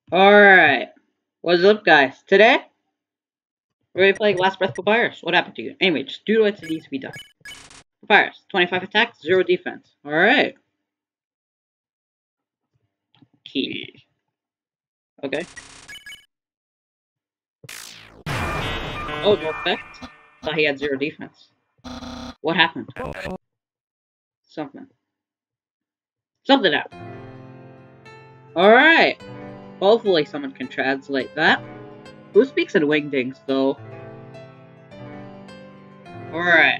Alright. What's up, guys? Today, we're gonna be playing Last Breath Papyrus. What happened to you? Anyway, just do what needs to be done. Papyrus, 25 attack, 0 defense. Alright. Key. Okay. Oh, no effect? Thought he had 0 defense. What happened? Something. Something happened. Alright. Hopefully someone can translate that. Who speaks in Wingdings, though? Alright.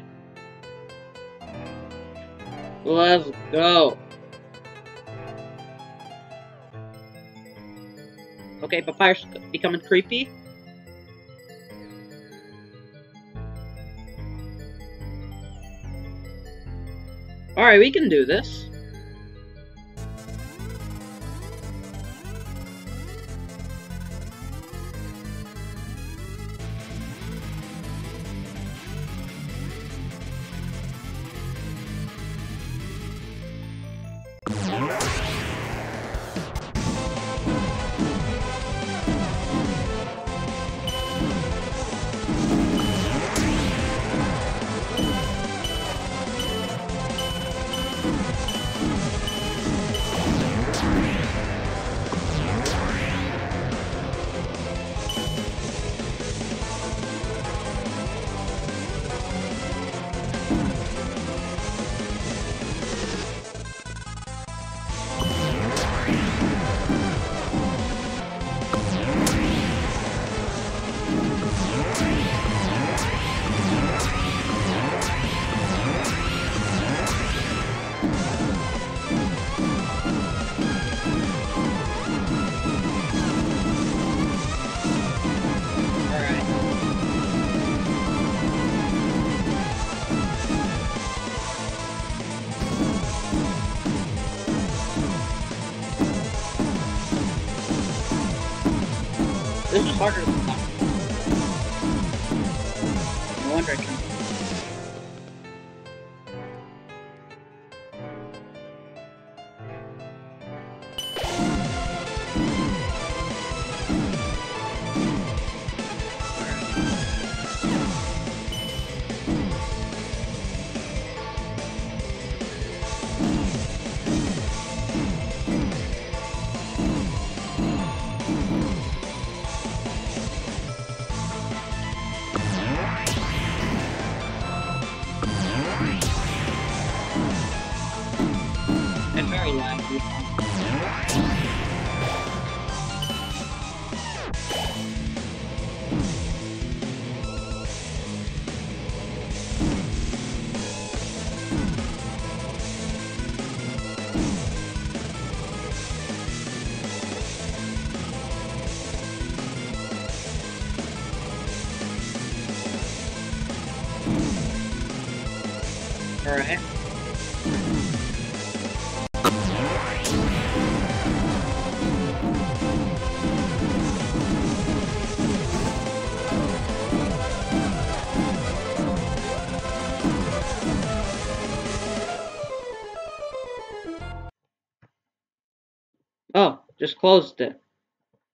Let's go. Okay, Papyrus becoming creepy. Alright, we can do this. This is harder than that. No wonder I can. And very laggy. Alright. Oh, just closed it.